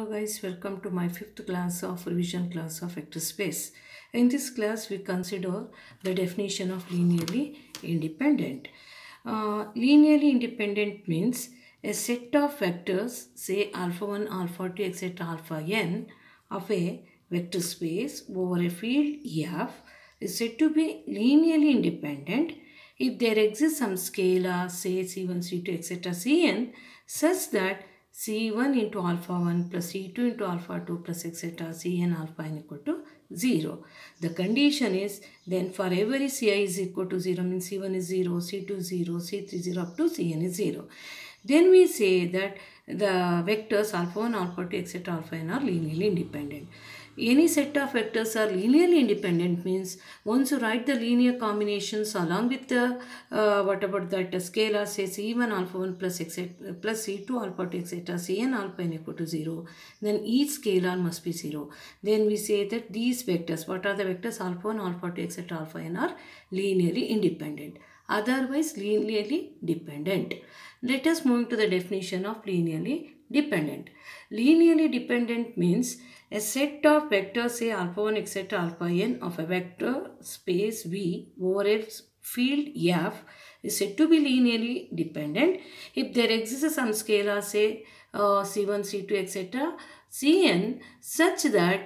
Hello guys, welcome to my 5th class of revision class of vector space. In this class we consider the definition of linearly independent. Linearly independent means a set of vectors, say alpha 1, alpha 2, etc. alpha n of a vector space over a field F is said to be linearly independent if there exists some scalar, say C1, C2, etc. Cn such that C1 into alpha 1 plus C2 into alpha 2 plus etc. Cn alpha n equal to 0. The condition is then for every Ci is equal to 0 means C1 is 0, C2 0, C3 0 up to Cn is 0. Then we say that the vectors alpha 1, alpha 2 etc. alpha n are linearly independent. Any set of vectors are linearly independent means once you write the linear combinations along with the what about that scalar, say C1 alpha 1 plus etc plus C2 alpha 2 etc. Cn alpha n equal to 0, then each scalar must be 0. Then we say that these vectors, what are the vectors alpha 1, alpha 2 etc. alpha n are linearly independent, otherwise linearly dependent. Let us move to the definition of linearly dependent. Linearly dependent means a set of vectors, say alpha 1 etc. alpha n of a vector space V over a field F is said to be linearly dependent if there exists some scalar, say C1, C2 etc. Cn such that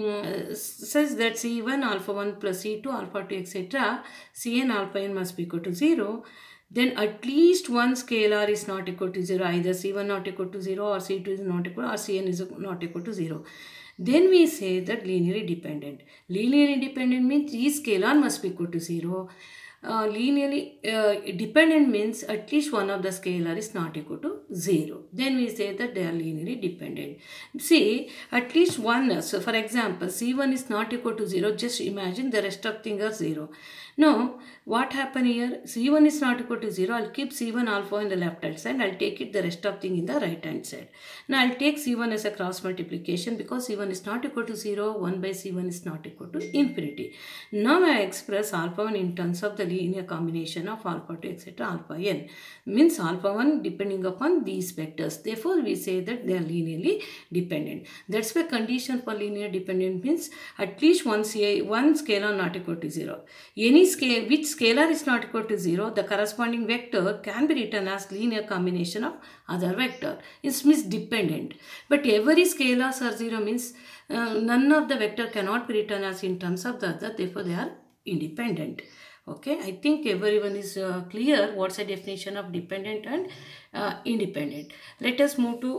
C1 alpha 1 plus C2 alpha 2 etc. Cn alpha n must be equal to 0. Then at least one scalar is not equal to 0, either C1 not equal to 0 or C2 is not equal or Cn is not equal to 0. Then we say that linearly dependent. Linearly independent means each scalar must be equal to 0. Linearly dependent means at least one of the scalar is not equal to 0. Then we say that they are linearly dependent. See, at least one, so for example, C1 is not equal to 0, just imagine the rest of things are 0. Now, what happened here? C1 is not equal to 0. I'll keep C1 alpha in the left hand side. I'll take it the rest of thing in the right hand side. Now, I'll take C1 as a cross multiplication because C1 is not equal to 0. 1 by C1 is not equal to infinity. Now, I express alpha 1 in terms of the linear combination of alpha 2 etc. alpha n. Means alpha 1 depending upon these vectors. Therefore, we say that they are linearly dependent. That's why condition for linear dependent means at least one scalar not equal to 0. Any scale, which scalar is not equal to 0, the corresponding vector can be written as linear combination of other vector. It means dependent. But every scalars are 0 means none of the vector cannot be written as in terms of the other. Therefore, they are independent. Okay, I think everyone is clear what's the definition of dependent and independent. Let us move to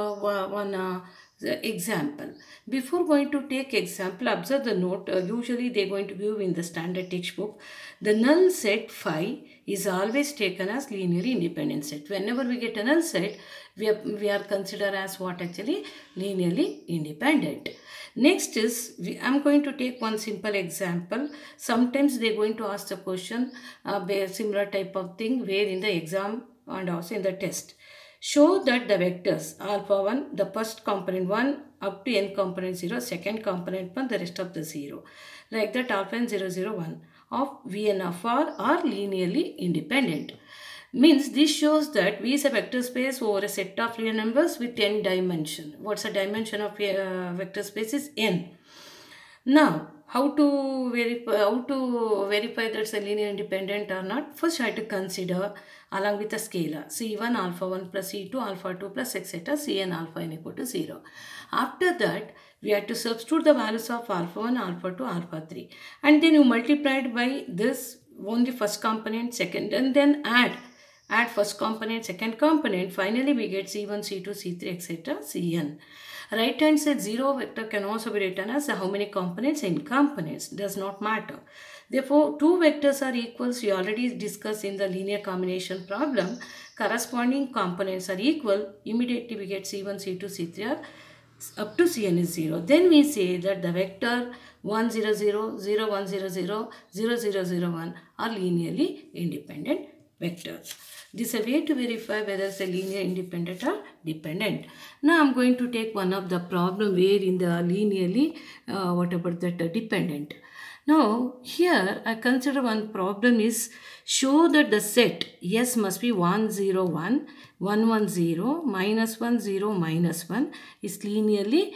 one example. Before going to take example, observe the note. Usually they are going to give in the standard textbook. The null set phi is always taken as linearly independent set. Whenever we get a null set, we are considered as what actually linearly independent. Next is, I'm going to take one simple example. Sometimes they're going to ask the question, similar type of thing where in the exam and also in the test. Show that the vectors alpha 1, the first component 1 up to n component 0, second component 1, the rest of the 0. Like that alpha n 0, 0, 1 of Vn of R are linearly independent. Means this shows that V is a vector space over a set of real numbers with n dimension. What's the dimension of vector space is n. Now, how to verify that it's a linear independent or not? First, I have to consider along with the scalar C1 alpha 1 plus C2 alpha 2 plus etc. Cn alpha n equal to 0. After that, we have to substitute the values of alpha 1, alpha 2, alpha 3. And then you multiply it by this only first component, second, and then add first component, second component. Finally, we get C1, C2, C3, etc. Cn. Right hand side 0 vector can also be written as how many components? N components. Does not matter. Therefore, two vectors are equals. We already discussed in the linear combination problem. Corresponding components are equal. Immediately we get C1, C2, C3 are up to Cn is 0. Then we say that the vector 1, 0, 0, 0, 1, 0, 0, 0, 0, 0, 1 are linearly independent vectors. This is a way to verify whether it's a linear independent or dependent. Now I'm going to take one of the problem where in the linearly, what about that dependent. Now, here I consider one problem is show that the set S must be 1, 0, 1, 1, 1, 0, minus 1, 0, minus 1 is linearly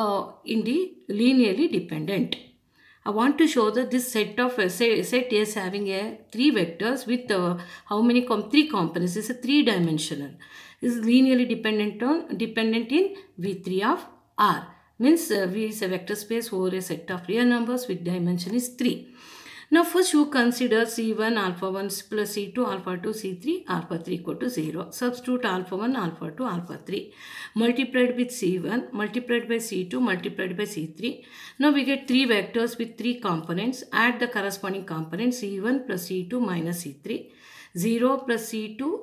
linearly dependent. I want to show that this set of set S having a 3 vectors with how many 3 components. This is a 3-dimensional. This is linearly dependent in V3 of R. Means V is a vector space over a set of real numbers with dimension is 3. Now first you consider C1 alpha 1 plus C2 alpha 2 C3 alpha 3 equal to 0. Substitute alpha 1 alpha 2 alpha 3 multiplied with C1 multiplied by C2 multiplied by C3. Now we get 3 vectors with 3 components. Add the corresponding components C1 plus C2 minus C3. 0 plus C2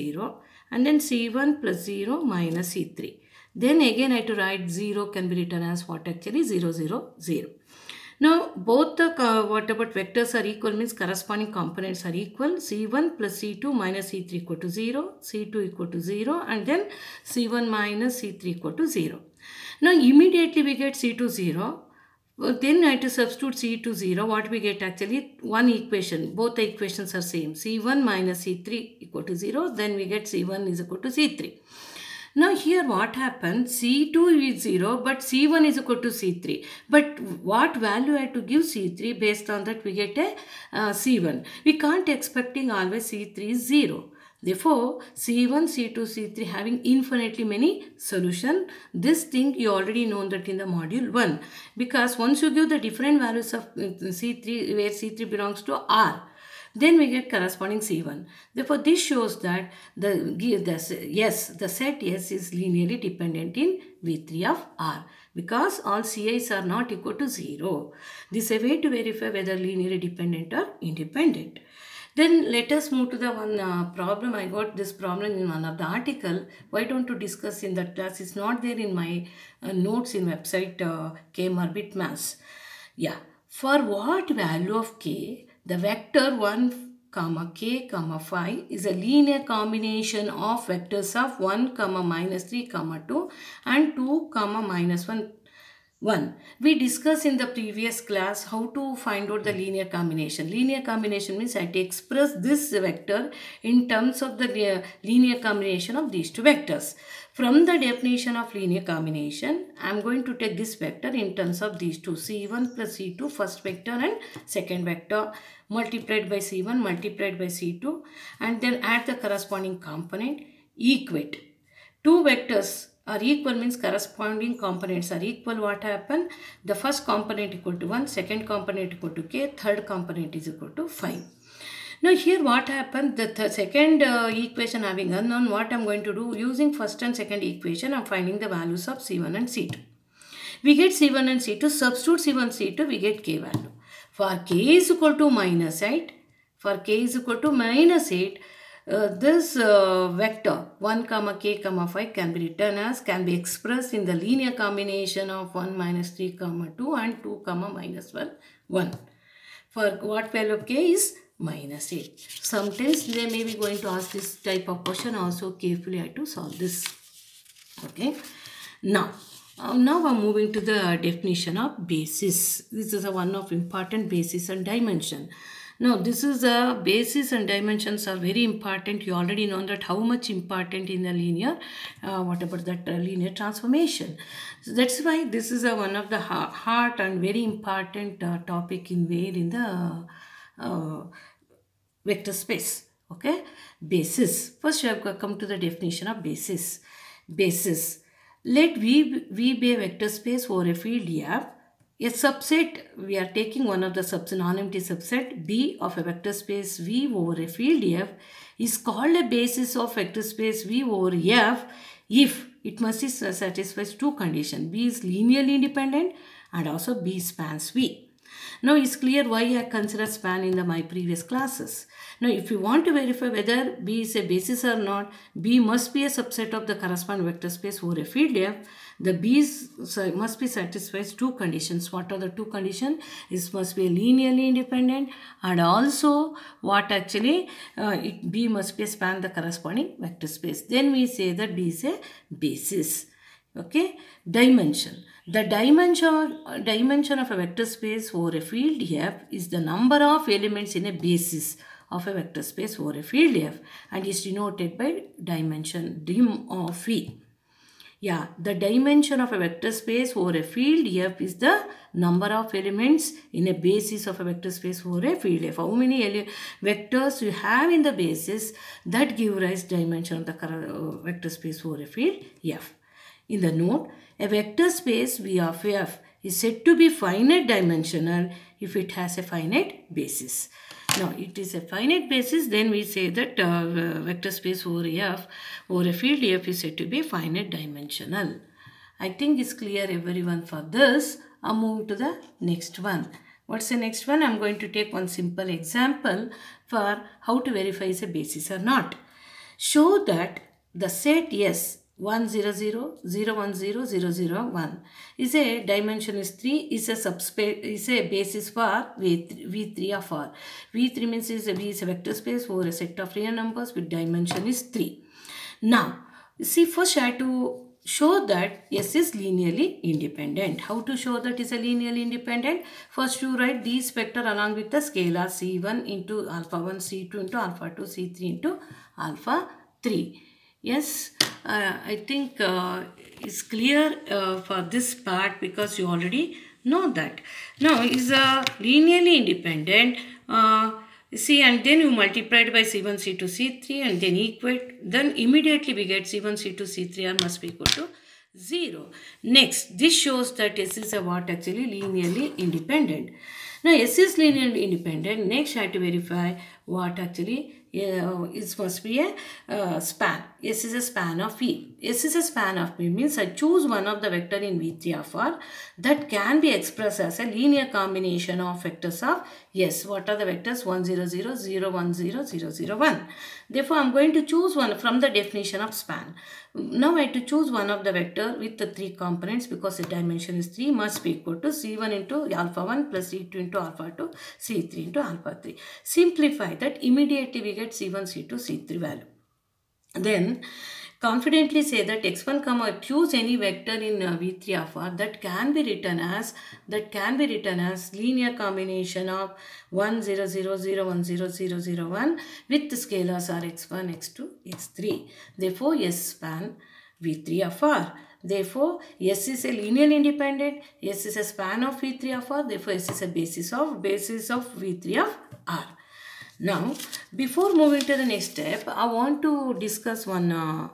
0 and then C1 plus 0 minus C3. Then again I have to write 0 can be written as what actually 0 0 0. Now both the what about vectors are equal means corresponding components are equal. C1 plus C2 minus C3 equal to 0, C2 equal to 0 and then C1 minus C3 equal to 0. Now immediately we get C2 0. Then I have to substitute C2 0. What we get actually one equation. Both the equations are same. C1 minus C3 equal to 0. Then we get C1 is equal to C3. Now here what happens, C2 is 0 but C1 is equal to C3. But what value I have to give C3, based on that we get a C1. We can't expecting always C3 is 0. Therefore, C1, C2, C3 having infinitely many solution. This thing you already know that in the module 1. Because once you give the different values of C3, where C3 belongs to R, then we get corresponding C1. Therefore, this shows that the set S is linearly dependent in V3 of R because all Ci's are not equal to 0. This is a way to verify whether linearly dependent or independent. Then let us move to the one problem. I got this problem in one of the article. Why don't you discuss in that class? It's not there in my notes in website KMR Bitmass. Yeah. For what value of K, the vector 1, k, 5 is a linear combination of vectors of 1, minus 3, 2 and 2, minus 1, 1. We discussed in the previous class how to find out the linear combination. Linear combination means I have to express this vector in terms of the linear combination of these two vectors. From the definition of linear combination, I am going to take this vector in terms of these two, C1 plus C2, first vector and second vector, multiplied by C1 multiplied by C2 and then add the corresponding component, equate. Two vectors are equal means corresponding components are equal. What happened? The first component equal to 1, second component equal to k, third component is equal to 5. Now here what happened? The second equation having unknown, what I am going to do, using first and second equation, I am finding the values of C1 and C2. We get C1 and C2, substitute C1, C2, we get k value. For k is equal to minus 8, for k is equal to minus 8, this vector 1, k, 5 can be written as, can be expressed in the linear combination of 1 minus 3, 2 and 2, minus 1, 1. For what value of k is minus 8. Sometimes they may be going to ask this type of question, also carefully I have to solve this. Okay. Now I'm moving to the definition of basis. This is one of important basis and dimension. Now this is a basis and dimensions are very important. You already know that how much important in the linear, what about that linear transformation. So that's why this is one of the hard and very important topic in the vector space. Okay, basis. First you have to come to the definition of basis. Basis. Let V be a vector space over a field F. A subset, we are taking one of the non-empty subset B of a vector space V over a field F is called a basis of vector space V over F if it must satisfy two conditions. B is linearly independent and also B spans V. Now it's clear why I consider span in my previous classes. Now if you want to verify whether B is a basis or not, B must be a subset of the corresponding vector space over a field F. The B must be satisfied two conditions. What are the two conditions? It must be linearly independent and also what actually B must be span the corresponding vector space. Then we say that B is a basis. Okay, dimension. The dimension of a vector space over a field F is the number of elements in a basis of a vector space over a field F and is denoted by dimension dim of V. Yeah, the dimension of a vector space over a field F is the number of elements in a basis of a vector space over a field F. How many vectors you have in the basis that give rise dimension of the vector space over a field F. In the note, a vector space V of F is said to be finite dimensional if it has a finite basis. Now, it is a finite basis, then we say that vector space over F over a field F is said to be finite dimensional. I think it's clear everyone for this. I'll move to the next one. What's the next one? I'm going to take one simple example for how to verify is a basis or not. Show that the set S 1 0 0 0 1 0 0 0 1 is a dimension is 3 is a subspace is a basis for V3 of R. V3 means V is a vector space for a set of real numbers with dimension is 3. Now, see, first I have to show that S is linearly independent. How to show that is a linearly independent? First you write these vector along with the scalar C1 into alpha 1, C2 into alpha 2, C3 into alpha 3. Yes, I think it's clear for this part because you already know that. Now, is linearly independent. See, and then you multiply it by C1, C2, C3 and then equate. Then immediately we get C1, C2, C3 must be equal to 0. Next, this shows that S is a what actually linearly independent. Now, S is linearly independent. Next, I have to verify what actually it must be a span. S is a span of V. S is a span of V means I choose one of the vector in V3 of R that can be expressed as a linear combination of vectors of S. What are the vectors? 1 0 0 0 1 0 0 0 1. Therefore, I am going to choose one from the definition of span. Now, I have to choose one of the vector with the 3 components because the dimension is 3 must be equal to C1 into alpha 1 plus C2 into alpha 2, C3 into alpha 3. Simplify that, immediately we get C1, C2, C3 value. Then, confidently say that x1 comma choose any vector in V3 of R that can be written as linear combination of 1 0 0 0 1 0 0 0 1 with the scalars are x1, x2, x3. Therefore, S span V3 of R. Therefore, S is a linearly independent. S is a span of V3 of R. Therefore, S is a basis of V3 of R. Now, before moving to the next step, I want to discuss one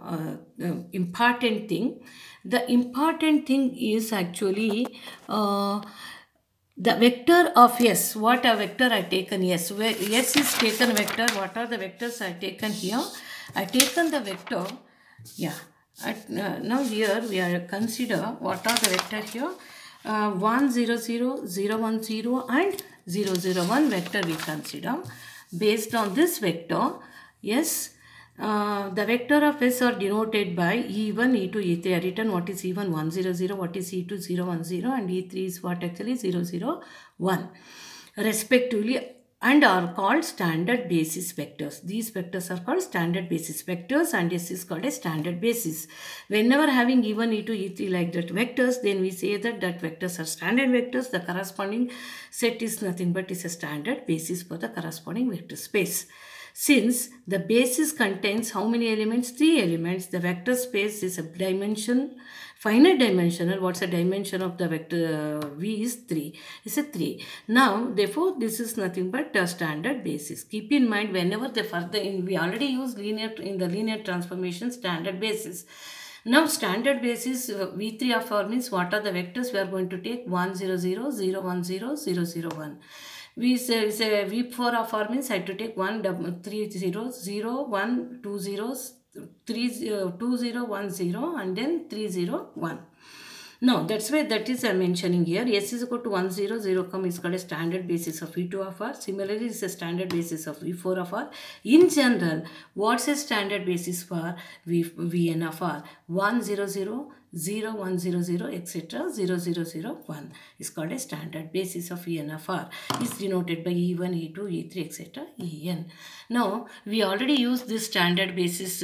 important thing. The important thing is actually the vector of S. What a vector I taken S. Where S is taken vector. What are the vectors I taken here? I taken the vector. Yeah. Now here we are consider what are the vector here. 1 0 0 0 1 0 and 0 0 1 vector we consider. Based on this vector, yes, the vector of S are denoted by E1, E2, E3. I have written what is E1 1 0 0, what is E2 0 1 0 and E3 is what actually 0 0 1 respectively and are called standard basis vectors. These vectors are called standard basis vectors and S is called a standard basis. Whenever having E1, E2, E3 like that vectors, then we say that vectors are standard vectors. The corresponding set is nothing but is a standard basis for the corresponding vector space. Since the basis contains how many elements? 3 elements. The vector space is a dimension, finite dimensional. What's the dimension of the vector V is 3. It's a 3. Now, therefore, this is nothing but a standard basis. Keep in mind whenever we already use in the linear transformation standard basis. Now, standard basis V3 of R means what are the vectors we are going to take? 1 0 0 0 1 0 0 0 1. We say V4 of R means I have to take 1 3 0 0 1 2 zeros 3 2 0 1 0 and then 3 0 1. Now that's why that is I'm mentioning here. S is equal to 1 0 0 is called a standard basis of V2 of R. Similarly, it's a standard basis of V4 of R. In general, what's a standard basis for Vn of R? 1 0 0 0, 1, 0, 0, etc. 0, 0, 0, 1 is called a standard basis of En of R. Is denoted by E1, E2, E3, etc. En. Now, we already used this standard basis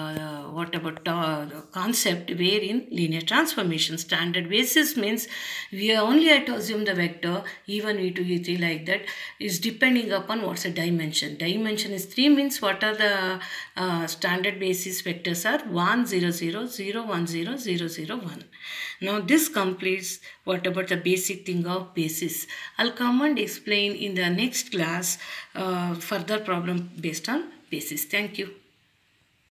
concept where in linear transformation. Standard basis means we only have to assume the vector E1, E2, E3 like that is depending upon what's the dimension. Dimension is 3 means what are the standard basis vectors are 1, 0, 0, 0, 1, 0, 0, 0, 1. Now this completes what about the basic thing of basis. I'll come and explain in the next class further problem based on basis. Thank you.